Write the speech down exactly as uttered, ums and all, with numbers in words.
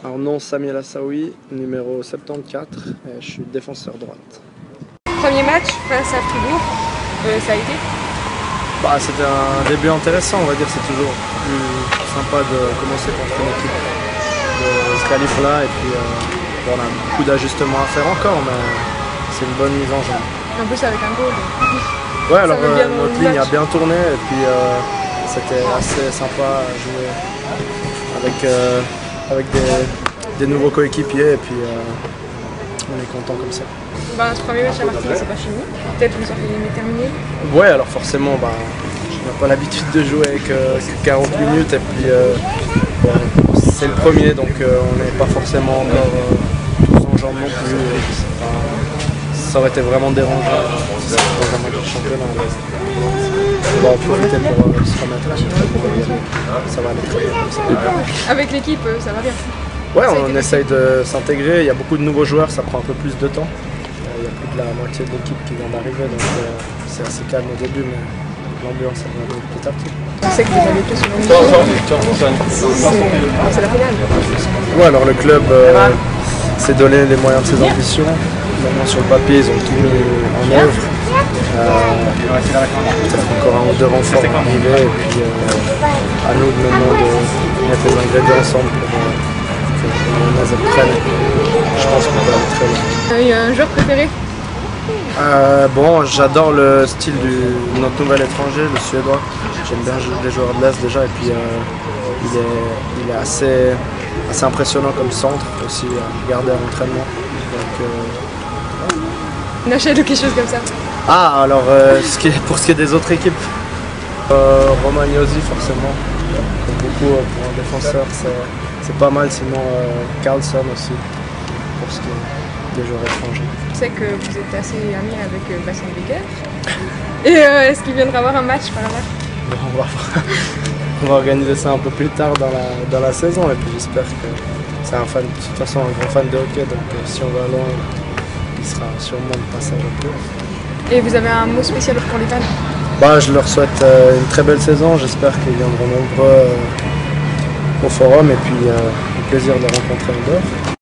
Alors nom Samuel Assaoui, numéro soixante-quatorze, et je suis défenseur droite. Premier match face à Fribourg, euh, ça a été bah, C'était un début intéressant, on va dire. C'est toujours plus sympa de commencer contre une équipe de ce calibre-là. Et puis euh, bon, on a beaucoup d'ajustements à faire encore, mais c'est une bonne mise en jambe. En plus avec un goal. Ouais, alors euh, notre ligne a bien tourné et puis euh, c'était assez sympa à jouer avec, euh, avec des, des nouveaux coéquipiers et puis euh, on est content comme ça. Bah, ce premier match à Martinique, c'est pas fini. Peut-être vous auriez terminé. Ouais, alors forcément, bah, je n'ai pas l'habitude de jouer avec euh, quarante minutes et puis euh, bon, c'est le premier, donc euh, on n'est pas forcément encore euh, tous en jambes non plus. Enfin, ça aurait été vraiment dérangeant euh, dans un match de championnat. On va en profiter pour euh, se remettre à ça va aller très bien comme ça. Avec l'équipe, ça va bien. Ouais, on essaye de s'intégrer, il y a beaucoup de nouveaux joueurs, ça prend un peu plus de temps. Il y a plus de la moitié de l'équipe qui vient d'arriver, donc euh, c'est assez calme au début, mais l'ambiance ça va petit à petit. On sait que vous avez plus sur une c'est la finale. Ouais, alors le club euh, s'est donné les moyens de ses ambitions. Maintenant sur le papier, ils ont tout mis en œuvre. Euh, Peut-être encore un ou deux renforts à arriver, et puis euh, à nous de maintenant de mettre les ingrédients ensemble pour euh, que ça prenne. Je pense qu'on peut aller très loin. Il y a un joueur préféré? Euh, bon, j'adore le style de notre nouvel étranger, le suédois. J'aime bien les joueurs de l'Est déjà, et puis euh, il, est, il est assez, assez impressionnant comme centre aussi à regarder à l'entraînement. Donc, euh... Une achète ou quelque chose comme ça? Ah, alors euh, ce qui est, pour ce qui est des autres équipes, euh, Romagnosi forcément, comme beaucoup euh, pour un défenseur, c'est pas mal, sinon euh, Carlson aussi, pour ce qui est des joueurs étrangers. Je sais que vous êtes assez ami avec euh, Bastien Becker. Et euh, est-ce qu'il viendra avoir un match par là? on, va, on va organiser ça un peu plus tard dans la, dans la saison, et puis j'espère que c'est un fan, de toute façon un grand fan de hockey, donc euh, si on va loin, il sera sûrement de passage un peu. Et vous avez un mot spécial pour les fans? Bah, je leur souhaite euh, une très belle saison, j'espère qu'ils viendront nombreux euh, au forum, et puis euh, au plaisir de les rencontrer en dehors.